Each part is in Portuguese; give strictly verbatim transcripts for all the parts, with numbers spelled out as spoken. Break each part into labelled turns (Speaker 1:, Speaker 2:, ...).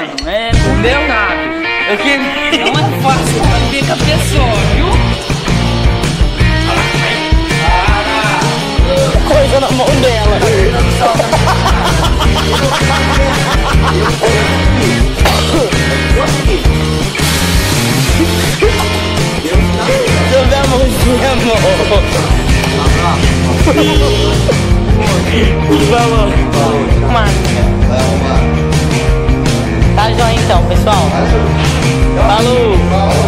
Speaker 1: mãe, é o Leonardo. Eu que não é fácil viver com a pessoa, viu?
Speaker 2: Coisa na mão dela. Deixa eu ver a mãozinha, amor. Vamos. Mano. Tá joia então, pessoal. Falou.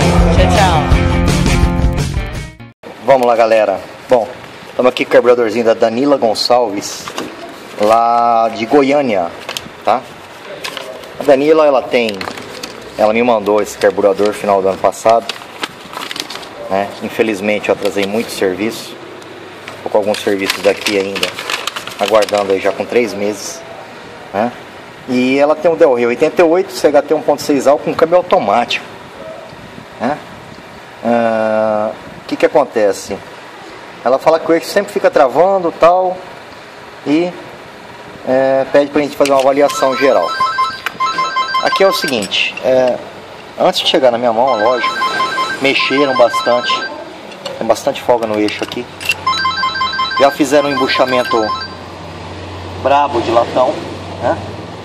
Speaker 2: Tchau, tchau.
Speaker 3: Vamos lá, galera. Bom, estamos aqui com o carburadorzinho da Danila Gonçalves, lá de Goiânia, tá? A Danila, ela tem... Ela me mandou esse carburador no final do ano passado, né? Infelizmente eu atrasei muito serviço. Tô com alguns serviços daqui ainda, aguardando aí já com três meses, né? E ela tem um Del Rey oitenta e oito C H T um ponto seis álcool com câmbio automático, né? Ah, o que que acontece? Ela fala que o eixo sempre fica travando e tal, e é, pede pra gente fazer uma avaliação geral. Aqui é o seguinte, é, antes de chegar na minha mão, lógico, mexeram bastante, tem bastante folga no eixo aqui. Já fizeram um embuchamento brabo de latão, né?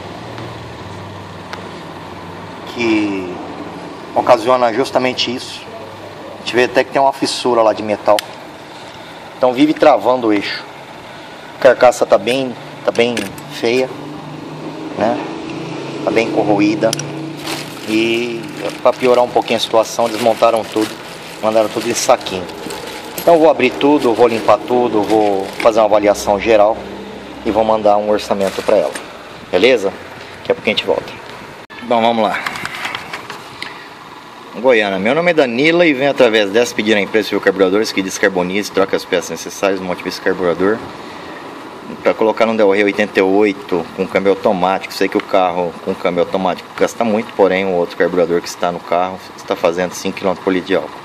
Speaker 3: Que ocasiona justamente isso. A gente vê até que tem uma fissura lá de metal. Então vive travando o eixo. A carcaça tá bem, tá bem feia, né? Tá bem corroída. E para piorar um pouquinho a situação, desmontaram tudo, mandaram tudo em saquinho. Então eu vou abrir tudo, vou limpar tudo, vou fazer uma avaliação geral e vou mandar um orçamento para ela. Beleza? Daqui a pouco a gente volta. Bom, vamos lá. Goiânia, meu nome é Danila e venho através dessa pedir a empresa Civil Carburadores que descarbonize, troca as peças necessárias, monte esse carburador para colocar no Del Rey oitenta e oito com câmbio automático. Sei que o carro com câmbio automático gasta muito, porém o outro carburador que está no carro está fazendo cinco quilômetros por litro de álcool.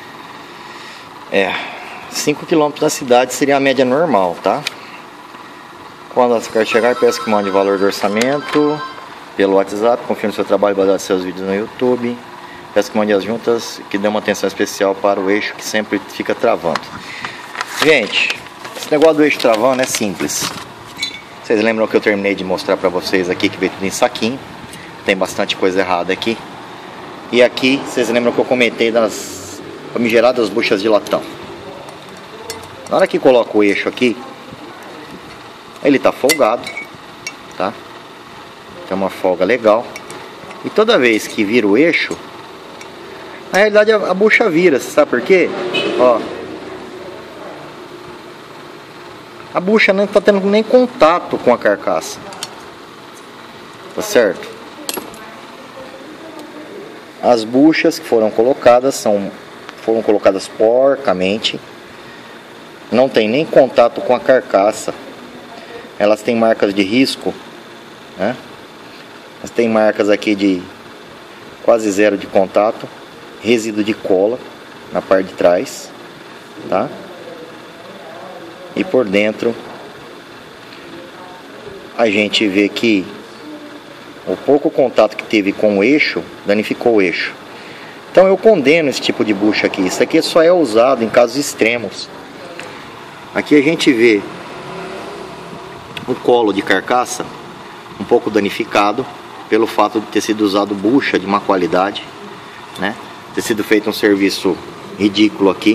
Speaker 3: É, cinco quilômetros na cidade seria a média normal, tá? Quando você quer chegar, peço que mande o valor do orçamento pelo WhatsApp, confio no seu trabalho baseado nos seus vídeos no YouTube. Peço que mande as juntas, que dê uma atenção especial para o eixo que sempre fica travando. Gente, esse negócio do eixo travando é simples. Vocês lembram que eu terminei de mostrar para vocês aqui que veio tudo em saquinho. Tem bastante coisa errada aqui. E aqui, vocês lembram que eu comentei das famigeradas buchas de latão. Na hora que coloco o eixo aqui, ele tá folgado, tá? Tem uma folga legal. E toda vez que vira o eixo, na realidade a, a bucha vira, você sabe por quê? Ó, a bucha não está tendo nem contato com a carcaça, tá certo? As buchas que foram colocadas são, foram colocadas porcamente, não tem nem contato com a carcaça. Elas têm marcas de risco, né? Elas têm marcas aqui de quase zero de contato, resíduo de cola na parte de trás, tá? E por dentro a gente vê que o pouco contato que teve com o eixo danificou o eixo. Então eu condeno esse tipo de bucha aqui. Isso aqui só é usado em casos extremos. Aqui a gente vê o colo de carcaça um pouco danificado pelo fato de ter sido usado bucha de má qualidade, né? Ter sido feito um serviço ridículo aqui,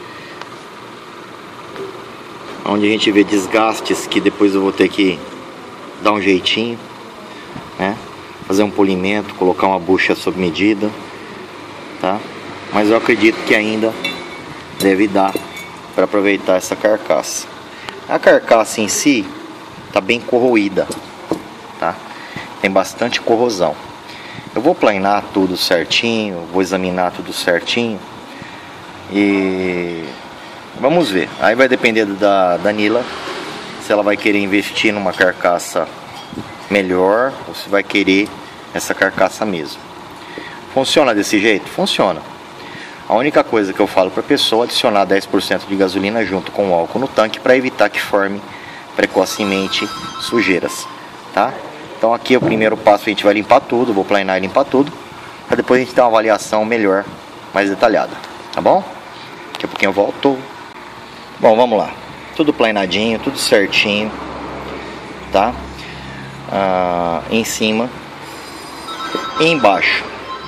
Speaker 3: onde a gente vê desgastes que depois eu vou ter que dar um jeitinho, né? Fazer um polimento, colocar uma bucha sob medida, tá? Mas eu acredito que ainda deve dar para aproveitar essa carcaça. A carcaça em si tá bem corroída, tá? Tem bastante corrosão. Eu vou planear tudo certinho, vou examinar tudo certinho e vamos ver. Aí vai depender da Danila se ela vai querer investir numa carcaça melhor ou se vai querer essa carcaça mesmo. Funciona desse jeito? Funciona. A única coisa que eu falo para a pessoa é adicionar dez por cento de gasolina junto com o álcool no tanque para evitar que forme precocemente sujeiras, tá? Então aqui é o primeiro passo, a gente vai limpar tudo, vou planear e limpar tudo, para depois a gente ter uma avaliação melhor, mais detalhada, tá bom? Daqui a pouquinho eu volto. Bom, vamos lá. Tudo planadinho, tudo certinho, tá? Ah, em cima e embaixo.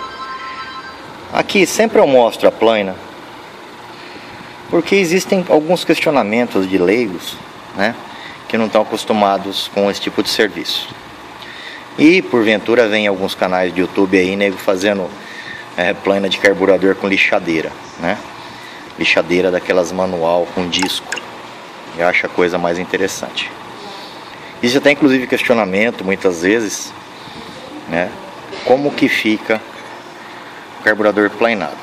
Speaker 3: Aqui sempre eu mostro a plana, porque existem alguns questionamentos de leigos, né, que não estão acostumados com esse tipo de serviço. E porventura vem alguns canais de YouTube aí, nego, fazendo é, plana de carburador com lixadeira, né? Lixadeira daquelas manual com disco. Eu acho a coisa mais interessante. Isso até inclusive questionamento muitas vezes, né? Como que fica o carburador planado?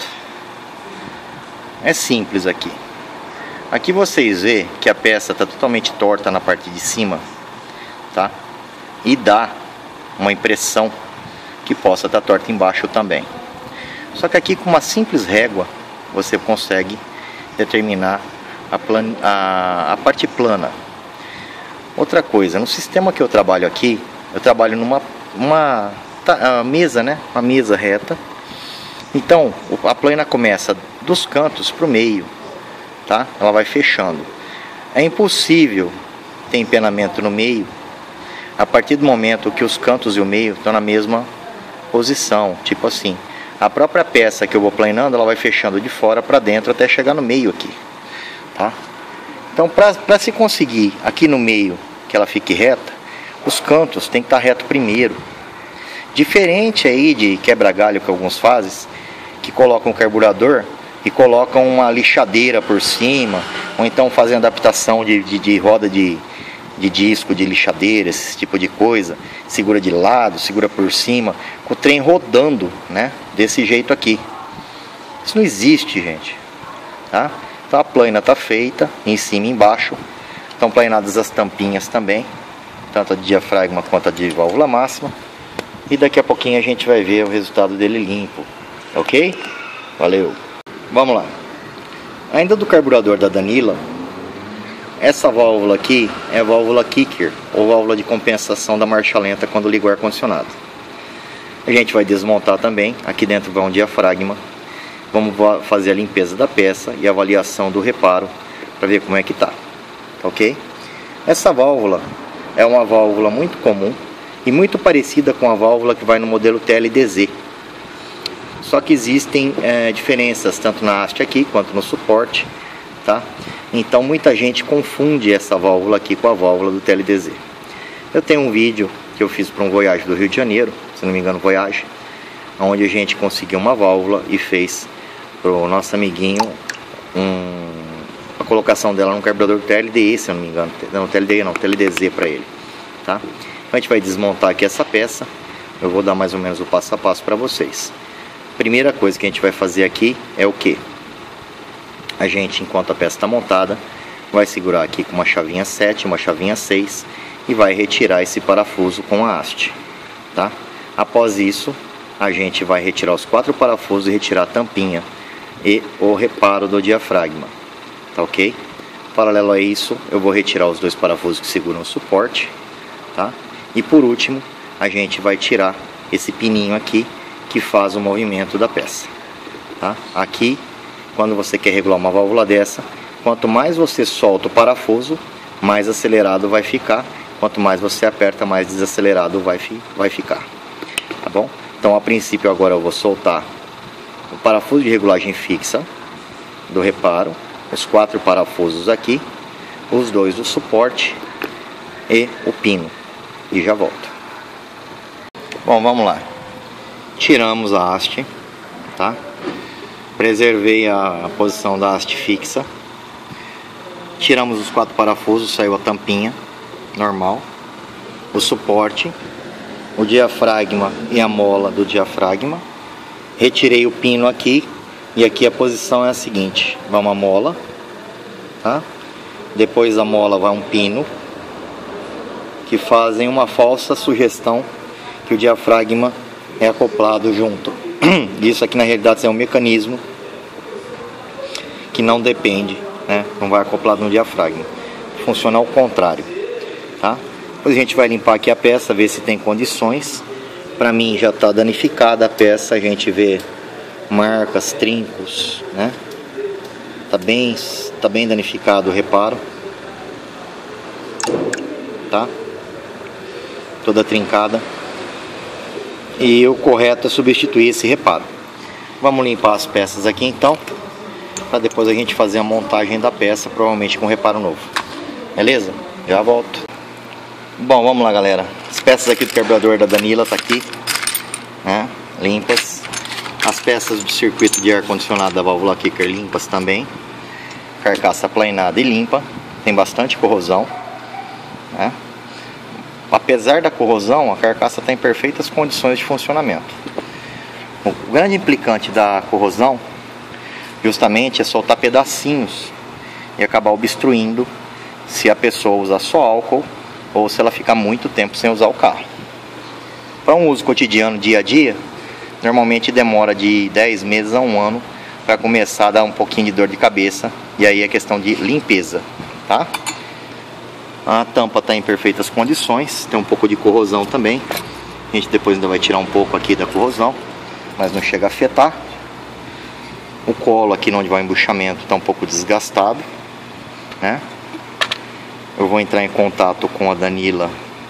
Speaker 3: É simples aqui. Aqui vocês vê que a peça está totalmente torta na parte de cima, tá? E dá uma impressão que possa estar torta embaixo também. Só que aqui com uma simples régua você consegue determinar a, plan... a... a parte plana. Outra coisa, no sistema que eu trabalho aqui, eu trabalho numa uma tá, mesa, né? Uma mesa reta. Então a plana começa dos cantos para o meio, tá? Ela vai fechando. É impossível ter empenamento no meio a partir do momento que os cantos e o meio estão na mesma posição, tipo assim. A própria peça que eu vou planando, ela vai fechando de fora para dentro até chegar no meio aqui, tá? Então, para se conseguir aqui no meio que ela fique reta, os cantos tem que estar reto primeiro. Diferente aí de quebra-galho que alguns fazem, que colocam o carburador e colocam uma lixadeira por cima, ou então fazem adaptação de, de, de roda de, de disco, de lixadeira, esse tipo de coisa, segura de lado, segura por cima, com o trem rodando, né, desse jeito aqui. Isso não existe, gente, tá? Então a plana está feita, em cima e embaixo, estão planeadas as tampinhas também, tanto a de diafragma quanto a de válvula máxima, e daqui a pouquinho a gente vai ver o resultado dele limpo, ok? Valeu! Vamos lá. Ainda do carburador da Danila, essa válvula aqui é a válvula kicker, ou válvula de compensação da marcha lenta quando liga o ar-condicionado. A gente vai desmontar também, aqui dentro vai um diafragma. Vamos fazer a limpeza da peça e a avaliação do reparo para ver como é que tá, ok? Essa válvula é uma válvula muito comum e muito parecida com a válvula que vai no modelo T L D Z. Só que existem é, diferenças tanto na haste aqui quanto no suporte, tá? Então muita gente confunde essa válvula aqui com a válvula do T L D Z. Eu tenho um vídeo que eu fiz para um Voyage do Rio de Janeiro, se não me engano Voyage, onde a gente conseguiu uma válvula e fez para o nosso amiguinho um, a colocação dela no carburador T L D E, se eu não me engano, não T L D E não, T L D Z para ele, tá? Então a gente vai desmontar aqui essa peça, eu vou dar mais ou menos o passo a passo para vocês. Primeira coisa que a gente vai fazer aqui é o que? A gente, enquanto a peça está montada, vai segurar aqui com uma chavinha sete, uma chavinha seis e vai retirar esse parafuso com a haste, tá? Após isso, a gente vai retirar os quatro parafusos e retirar a tampinha e o reparo do diafragma, tá ok? Paralelo a isso, eu vou retirar os dois parafusos que seguram o suporte, tá? E por último, a gente vai tirar esse pininho aqui que faz o movimento da peça, tá? Aqui, quando você quer regular uma válvula dessa, quanto mais você solta o parafuso, mais acelerado vai ficar. Quanto mais você aperta, mais desacelerado vai, fi vai ficar, tá bom? Então a princípio agora eu vou soltar o parafuso de regulagem fixa do reparo, os quatro parafusos aqui, os dois do suporte e o pino, e já volto. Bom, vamos lá. Tiramos a haste, tá? Preservei a, a posição da haste fixa. Tiramos os quatro parafusos, saiu a tampinha normal, o suporte, o diafragma e a mola do diafragma. Retirei o pino aqui e aqui a posição é a seguinte: vai uma mola, tá? Depois da mola vai um pino, que fazem uma falsa sugestão que o diafragma é acoplado junto. Isso aqui na realidade é um mecanismo que não depende, né? Não vai acoplado no diafragma, funciona ao contrário, tá? Depois a gente vai limpar aqui a peça, ver se tem condições. Para mim já está danificada a peça, a gente vê marcas, trincos, né? Tá bem, tá bem danificado o reparo, tá? Toda trincada. E o correto é substituir esse reparo. Vamos limpar as peças aqui então, para depois a gente fazer a montagem da peça, provavelmente com reparo novo. Beleza? Já volto. Bom, vamos lá, galera. As peças aqui do carburador da Danila tá aqui, né? Limpas. As peças do circuito de ar condicionado da válvula kicker limpas também. Carcaça planeada e limpa. Tem bastante corrosão, né? Apesar da corrosão, a carcaça está em perfeitas condições de funcionamento. O grande implicante da corrosão justamente é soltar pedacinhos e acabar obstruindo se a pessoa usar só álcool ou se ela ficar muito tempo sem usar o carro. Para um uso cotidiano, dia a dia, normalmente demora de dez meses a um ano para começar a dar um pouquinho de dor de cabeça, e aí é questão de limpeza, tá? A tampa está em perfeitas condições, tem um pouco de corrosão também. A gente depois ainda vai tirar um pouco aqui da corrosão, mas não chega a afetar. O colo aqui onde vai o embuchamento está um pouco desgastado, né? Eu vou entrar em contato com a Danila,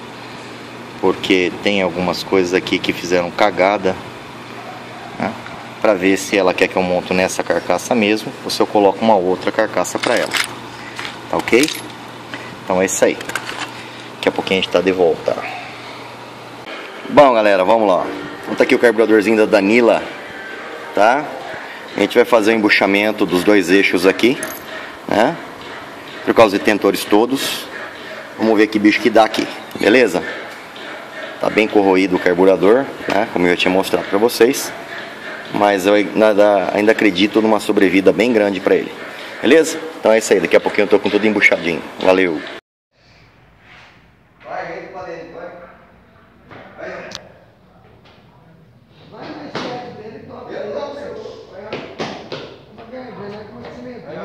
Speaker 3: porque tem algumas coisas aqui que fizeram cagada, né? Para ver se ela quer que eu monto nessa carcaça mesmo, ou se eu coloco uma outra carcaça para ela. Tá ok? Então é isso aí. Daqui a pouquinho a gente está de volta. Bom, galera, vamos lá. Então tá aqui o carburadorzinho da Danila, tá? A gente vai fazer o embuchamento dos dois eixos aqui, né? Trocar os detentores todos. Vamos ver que bicho que dá aqui, beleza? Tá bem corroído o carburador, né? Como eu já tinha mostrado para vocês. Mas eu ainda, ainda acredito numa sobrevida bem grande para ele. Beleza? Então é isso aí. Daqui a pouquinho eu tô com tudo embuchadinho. Valeu!
Speaker 4: Vai, entra pra dentro, vai. Vai. Vai mais perto dele, toca. Eu não, senhor. Vai lá. Vai, vai lá com o cimento. Vai.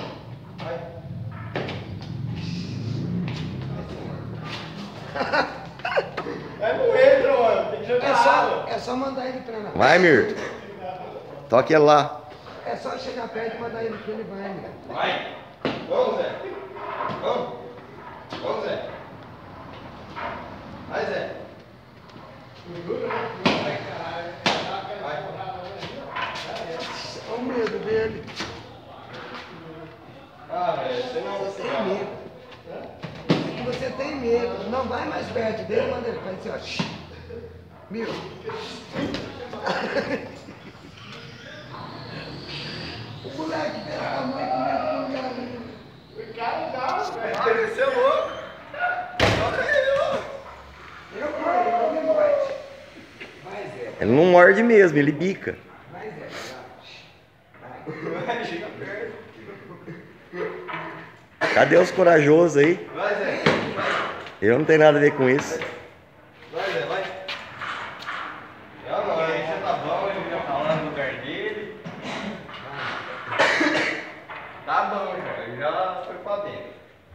Speaker 4: Vai morrer, mano. Tem que jogar água. É só mandar ele treinar.
Speaker 3: Vai, Mirto. Toque ele lá.
Speaker 4: É só chegar perto e mandar ele que ele vai, né?
Speaker 1: Vai. Vamos, Zé. Vamos. Vamos, Zé. Vai, Zé. Vai, caralho. Vai.
Speaker 4: Olha o medo dele.
Speaker 1: Ah, velho, você não
Speaker 4: Você tem medo. Você tem medo. Não vai mais perto dele, manda ele fazer assim, ó. Meu. O moleque dele tá muito com medo do cara.
Speaker 1: O cara dá, velho. Vai ser louco. Toca ele, louco.
Speaker 4: Eu corro, ele não morde. Vai, Zé.
Speaker 3: Ele não morde mesmo, ele bica.
Speaker 4: Vai, Zé.
Speaker 1: Vai, chega perto.
Speaker 3: Cadê os corajosos aí?
Speaker 1: Vai, Zé.
Speaker 3: Eu não tenho nada a ver com isso.
Speaker 1: Vai, Zé, vai. Já não, aí você tá bom, ele já tá lá no lugar dele. Tá bom, já. Ele já foi pra dentro.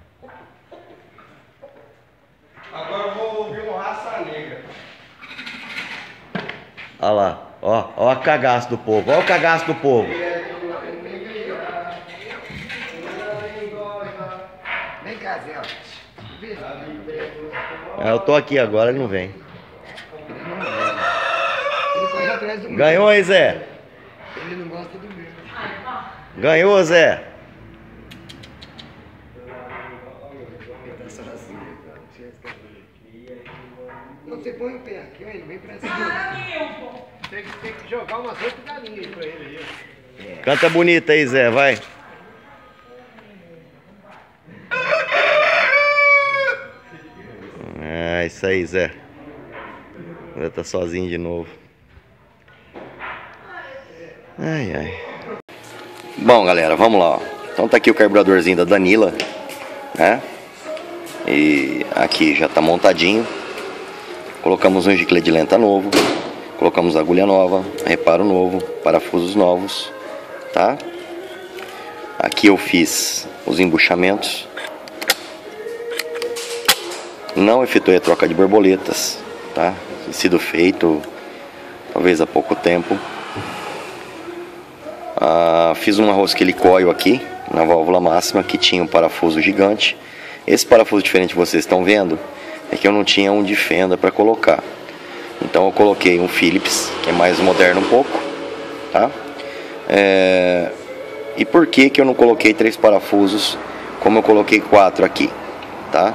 Speaker 1: Agora eu vou ouvir um Raça Negra.
Speaker 3: Olha lá, ó, ó a cagaço do povo, ó o cagaço do povo.
Speaker 4: Vem cá, Zé.
Speaker 3: Ah, eu tô aqui agora, ele não vem.
Speaker 4: Ele corre atrás do meu.
Speaker 3: Ganhou aí, Zé?
Speaker 4: Ele não gosta do meu.
Speaker 3: Ganhou, Zé?
Speaker 4: Não, você põe o pé aqui, ó, ele vem pra cima. Tem que, tem que jogar umas oito galinhas aí pra ele aí, ó.
Speaker 3: Canta bonita aí, Zé, vai. É isso aí, Zé. Zé tá sozinho de novo. Ai, ai. Bom, galera, vamos lá, ó. Então tá aqui o carburadorzinho da Danila, né? E aqui já tá montadinho. Colocamos um gicle de lenta novo. Colocamos agulha nova, reparo novo, parafusos novos, tá? Aqui eu fiz os embuchamentos não efetuei a troca de borboletas, tá? Tem sido feito talvez há pouco tempo. Ah, fiz uma rosca helicoil aqui na válvula máxima, que tinha um parafuso gigante. Esse parafuso diferente que vocês estão vendo é que eu não tinha um de fenda para colocar. Então eu coloquei um Phillips, que é mais moderno um pouco, tá? É... E por que que eu não coloquei três parafusos como eu coloquei quatro aqui, tá?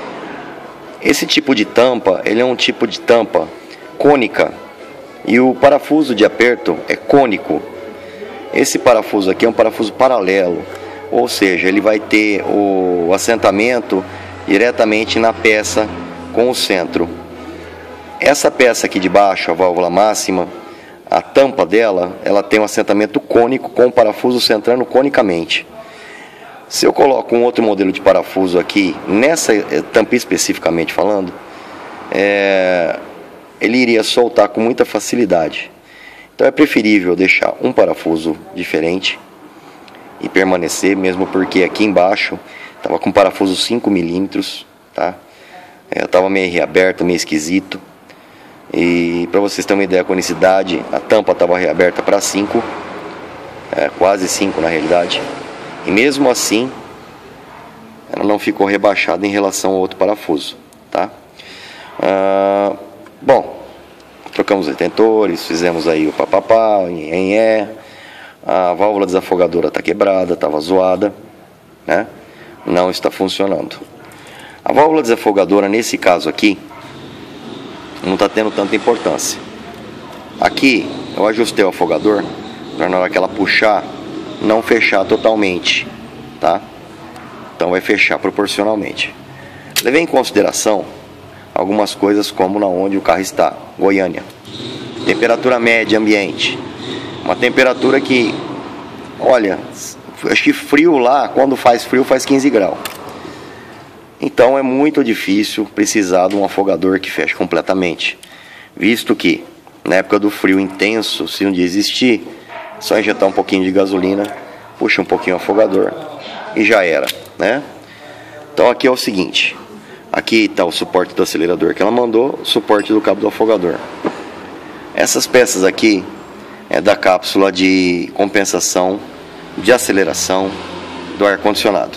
Speaker 3: Esse tipo de tampa, ele é um tipo de tampa cônica e o parafuso de aperto é cônico. Esse parafuso aqui é um parafuso paralelo, ou seja, ele vai ter o assentamento diretamente na peça com o centro. Essa peça aqui de baixo, a válvula máxima, a tampa dela, ela tem um assentamento cônico com o parafuso centrando conicamente. Se eu coloco um outro modelo de parafuso aqui, nessa tampa especificamente falando, é, ele iria soltar com muita facilidade. Então é preferível deixar um parafuso diferente e permanecer, mesmo porque aqui embaixo estava com parafuso cinco milímetros, tá? É, estava meio reaberto, meio esquisito. E para vocês terem uma ideia, a conicidade, a tampa estava reaberta para cinco, é, quase cinco na realidade. E mesmo assim, ela não ficou rebaixada em relação ao outro parafuso, tá? Ah, bom, trocamos os retentores, fizemos aí o papapá, em é, a válvula desafogadora está quebrada, estava zoada, né? Não está funcionando. A válvula desafogadora, nesse caso aqui, não está tendo tanta importância. Aqui eu ajustei o afogador para na hora que ela puxar não fechar totalmente, tá? Então vai fechar proporcionalmente. Levei em consideração algumas coisas, como na onde o carro está, Goiânia. Temperatura média ambiente, uma temperatura que, olha, acho que frio lá, quando faz frio faz quinze graus. Então é muito difícil precisar de um afogador que feche completamente, visto que na época do frio intenso, se um dia existir, só injetar um pouquinho de gasolina, puxa um pouquinho o afogador e já era, né? Então aqui é o seguinte, aqui está o suporte do acelerador que ela mandou, o suporte do cabo do afogador. Essas peças aqui é da cápsula de compensação de aceleração do ar-condicionado.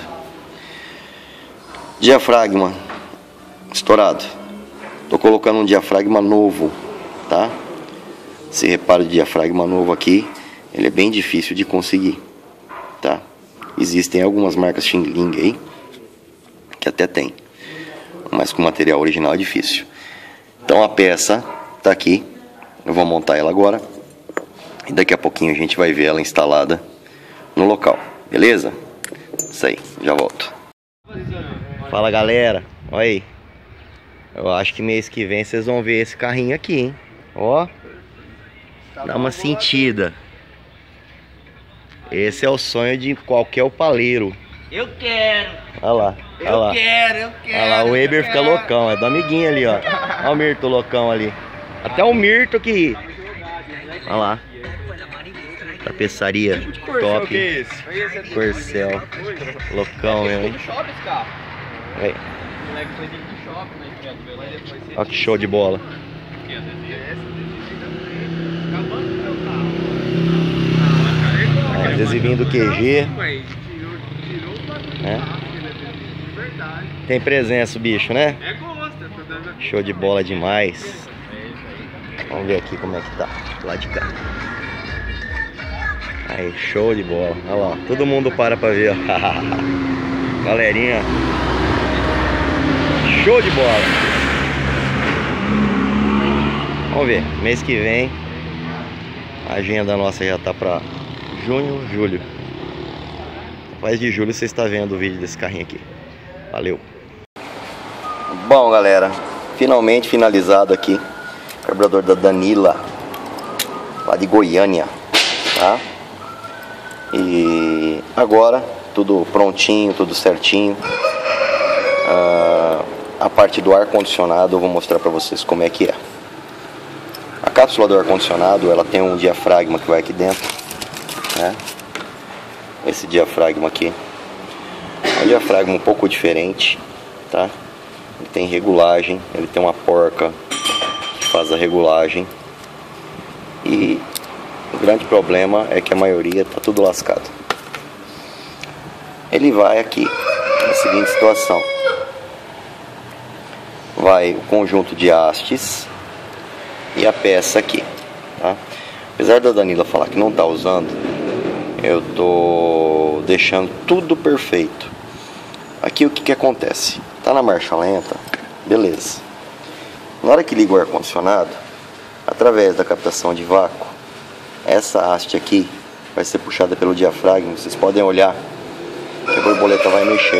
Speaker 3: Diafragma estourado. Estou colocando um diafragma novo, tá? Se repara, o diafragma novo aqui, ele é bem difícil de conseguir, tá? Existem algumas marcas Xing-Ling aí que até tem, mas com material original é difícil. Então a peça tá aqui, eu vou montar ela agora e daqui a pouquinho a gente vai ver ela instalada no local, beleza? Isso aí, já volto. Fala galera, olha aí. Eu acho que mês que vem vocês vão ver esse carrinho aqui, hein? Ó, dá uma sentida. Esse é o sonho de qualquer opaleiro.
Speaker 2: Eu quero.
Speaker 3: Olha lá, olha lá.
Speaker 2: Eu quero, eu quero.
Speaker 3: Olha lá, o Weber fica loucão, é do amiguinho ali, ó. Olha o Mirto loucão ali. Até o Mirto que... Olha lá. Tapeçaria top. Corcel. Loucão mesmo, hein? Aí. Olha que show de bola. Ah, adesivinho do Q G. É. Tem presença o bicho, né? Show de bola demais. Vamos ver aqui como é que tá. Lá de cá. Aí, show de bola. Olha lá, todo mundo para pra ver. Galerinha. Show de bola. Vamos ver, mês que vem a agenda nossa já tá pra junho, julho. Capaz de julho você está vendo o vídeo desse carrinho aqui. Valeu. Bom galera, finalmente finalizado aqui. Carburador da Danila, lá de Goiânia, tá? E agora tudo prontinho, tudo certinho. Ah, a parte do ar-condicionado eu vou mostrar pra vocês como é que é. A cápsula do ar-condicionado, ela tem um diafragma que vai aqui dentro, né? Esse diafragma aqui é um diafragma um pouco diferente, tá? ele tem regulagem, ele tem uma porca que faz a regulagem. E o grande problema é que a maioria está tudo lascado. Ele vai aqui na seguinte situação: vai o conjunto de hastes e a peça aqui, tá? Apesar da Danila falar que não está usando, eu tô deixando tudo perfeito. Aqui o que que acontece? Tá na marcha lenta, beleza. Na hora que liga o ar-condicionado, através da captação de vácuo, essa haste aqui vai ser puxada pelo diafragma. Vocês podem olhar que a borboleta vai mexer,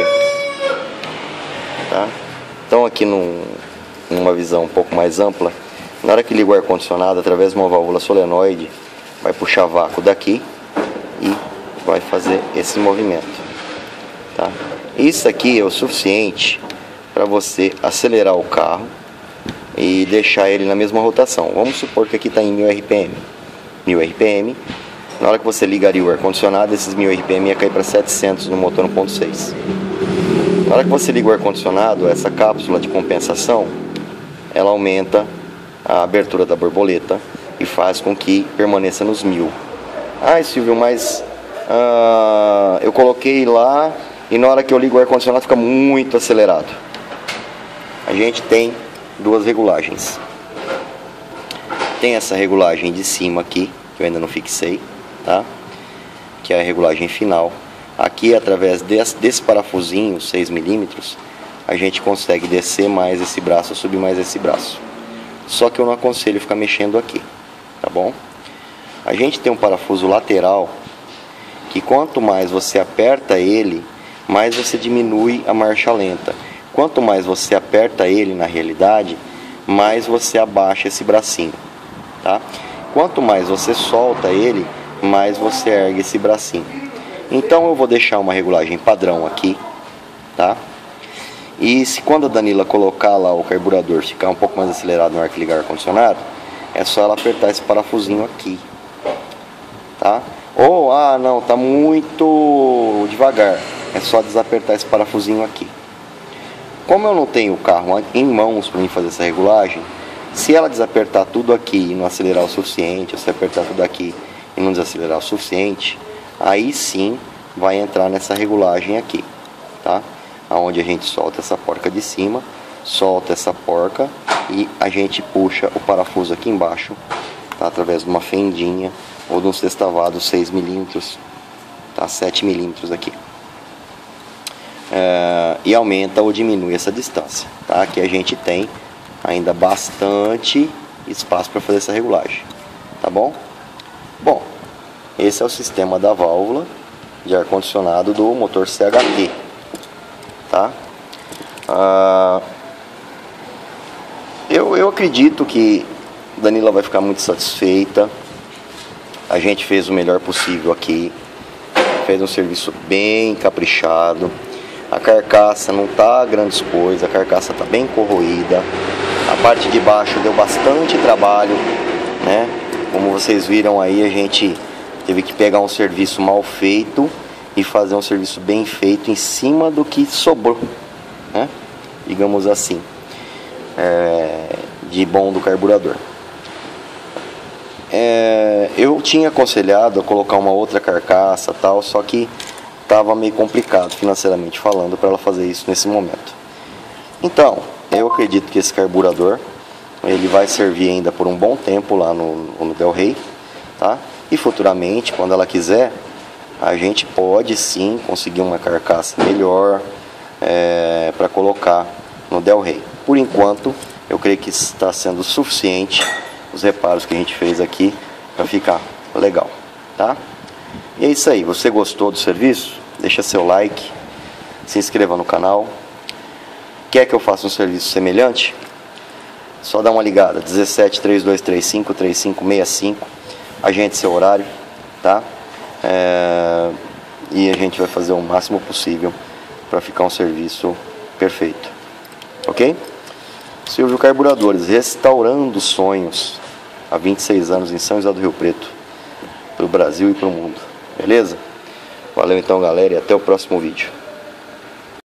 Speaker 3: tá? Então aqui num, numa visão um pouco mais ampla, na hora que liga o ar-condicionado, através de uma válvula solenoide, vai puxar vácuo daqui e vai fazer esse movimento, tá? Isso aqui é o suficiente para você acelerar o carro e deixar ele na mesma rotação. Vamos supor que aqui está em mil R P M. mil R P M. Na hora que você ligaria o ar-condicionado, esses mil R P M ia cair para setecentos no motor um ponto seis. Na hora que você liga o ar-condicionado, essa cápsula de compensação, ela aumenta a abertura da borboleta e faz com que permaneça nos mil. Ah, Silvio, mas ah, eu coloquei lá e na hora que eu ligo o ar-condicionado fica muito acelerado. A gente tem duas regulagens. Tem essa regulagem de cima aqui, que eu ainda não fixei, tá? Que é a regulagem final. Aqui, através desse, desse parafusinho seis milímetros, a gente consegue descer mais esse braço, subir mais esse braço. Só que eu não aconselho ficar mexendo aqui, tá bom? A gente tem um parafuso lateral que quanto mais você aperta ele, mais você diminui a marcha lenta. Quanto mais você aperta ele, na realidade, mais você abaixa esse bracinho, tá? Quanto mais você solta ele, mais você ergue esse bracinho. Então eu vou deixar uma regulagem padrão aqui, tá? E se quando a Danila colocar lá o carburador ficar um pouco mais acelerado na hora que ligar o ar-condicionado, é só ela apertar esse parafusinho aqui, tá? Ou, ah não, tá muito devagar, é só desapertar esse parafusinho aqui. Como eu não tenho o carro em mãos para mim fazer essa regulagem, se ela desapertar tudo aqui e não acelerar o suficiente, ou se apertar tudo aqui e não desacelerar o suficiente, aí sim vai entrar nessa regulagem aqui, tá? Aonde a gente solta essa porca de cima, solta essa porca e a gente puxa o parafuso aqui embaixo, tá? Através de uma fendinha ou de um sextavado seis milímetros, tá? sete milímetros aqui. É, e aumenta ou diminui essa distância, tá? Aqui a gente tem ainda bastante espaço para fazer essa regulagem, tá bom? Bom, esse é o sistema da válvula de ar-condicionado do motor C H T, tá? Ah, eu, eu acredito que a Danila vai ficar muito satisfeita. A gente fez o melhor possível aqui, fez um serviço bem caprichado. A carcaça não tá grandes coisas, a carcaça tá bem corroída. A parte de baixo deu bastante trabalho, né? Como vocês viram aí, a gente teve que pegar um serviço mal feito e fazer um serviço bem feito em cima do que sobrou, né? Digamos assim, é, de bom do carburador. É, eu tinha aconselhado a colocar uma outra carcaça tal, só que estava meio complicado financeiramente falando para ela fazer isso nesse momento. Então, eu acredito que esse carburador ele vai servir ainda por um bom tempo lá no, no Del Rey, tá? E futuramente, quando ela quiser, a gente pode sim conseguir uma carcaça melhor é, para colocar no Del Rey. Por enquanto, eu creio que está sendo suficiente os reparos que a gente fez aqui para ficar legal, tá? E é isso aí. Você gostou do serviço? Deixa seu like, se inscreva no canal. Quer que eu faça um serviço semelhante? Só dá uma ligada, dezessete, trinta e dois, trinta e cinco, trinta e cinco, sessenta e cinco. Agende seu horário, tá? É... E a gente vai fazer o máximo possível para ficar um serviço perfeito, ok? Silvio Carburadores, restaurando sonhos há vinte e seis anos em São José do Rio Preto, para o Brasil e para o mundo, beleza? Valeu então, galera, e até o próximo vídeo.